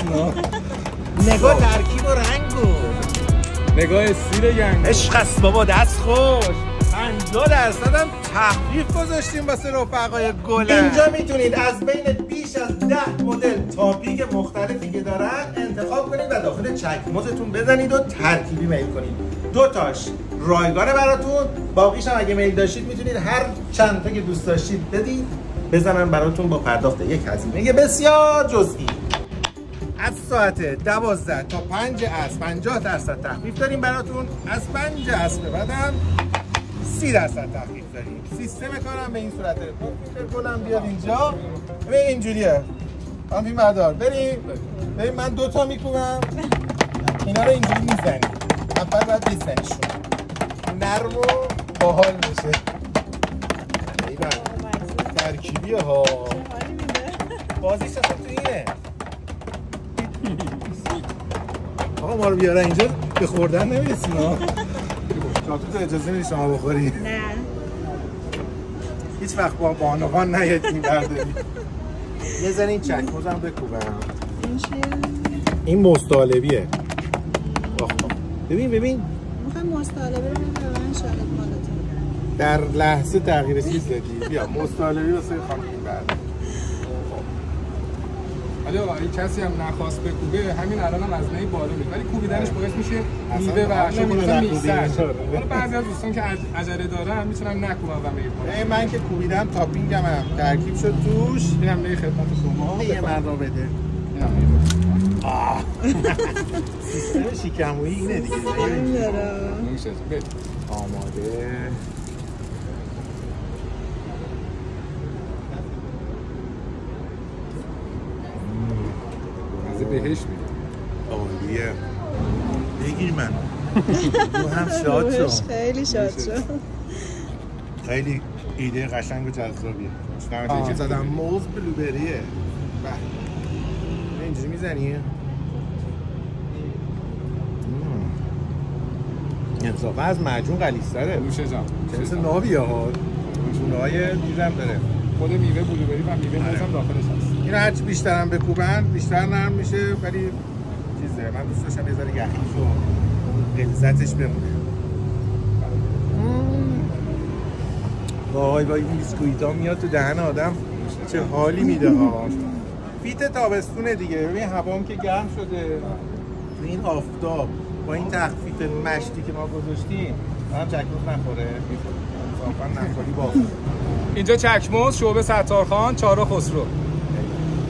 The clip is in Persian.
نمیرسیم. نگاه ترکیب و رنگو، نگاه سیر گنگ عشق است بابا، دست خوش. 50% هم تخفیف گذاشتیم واسه رفقای گلن. اینجا میتونید از بین بیش از 10 مدل تاپیک مختلفی که دارن انتخاب کنید و داخل چکمزتون بزنید و ترکیبی میل کنید. 2 تاش رایگانه براتون، باقیش هم اگه میل داشتید میتونید هر چند تا که دوست داشتید بدید بزنن براتون با پرداخت یک هزینه بسیار جزئی. از ساعت 12 تا 5 عصر 50% تخفیف داریم براتون. از 5 عصر به بعدم 30% تخفیف داریم. سیستم کارم به این صورته. کامپیوتر گلم بیاد اینجا. ببین اینجوریه. فیلم بردار. بریم من 2 تا میکوبم. اینا رو اینجوری میزنیم. اول باید بزنیشون. نرم و باحال میشه. اینا ترکیبیه ها. بازیش اصلا تو اینه. آقا ما رو بیاره اینجا به خوردن نمیرسیم ها. تو اجازه میدی شما بخوری؟ نه. هیچ وقت با بانوان نیایید برداری. یه زن این چکمزم بکوبم. این چیه؟ این مستالبیه. ببین میخوام مستالبی رو ببینم من شاید مالتون. در لحظه تغییر چیز دادی. بیا مستالبی واسه خانم بردار. ولی آقا این کسی هم نخواست بکوبه همین الان هم از نهی بالا میره، ولی کوبیدنش باعث میشه میوه و شکلات میکسش. حالا بعضی از دوستان که عجله دارن میتونن نکوبن و میگن من که کوبیدم تاپینگم هم ترکیب شد توش. اینم نه خدمت شما. یه مرا بده. سیستم شیکمویی اینه دیگه. میشه آماده. بهش میده. عالیه. بگیر من. تو هم شاد شد. خیلی شاد شد. خیلی ایده قشنگ و جذابیه. که زدم موز بلوبریه. اینجوری میزنی؟ انصافا از معجون غلیظ‌تره. نوشه جان. مثل نابیه ها. نوشونه‌های دیزم داره. خود میوه بلوبری و میوه موز هم داخلش هست. این هرچی بیشتر هم بکوبن بیشتر نرم میشه، ولی چیزه من دوست داشتم یه ذره یخیش و غلظتش بمونه. وای این بیسکویتا میاد تو دهن آدم چه حالی میده ها. فیت تابستونه دیگه. ببین هوام که گرم شده تو این آفتاب با این تخفیف مشتی که ما گذاشتیم منم چکموز نخوره. انصافا نخوری باخت. اینجا چکموز شعبه ستارخان چهارراه خسرو.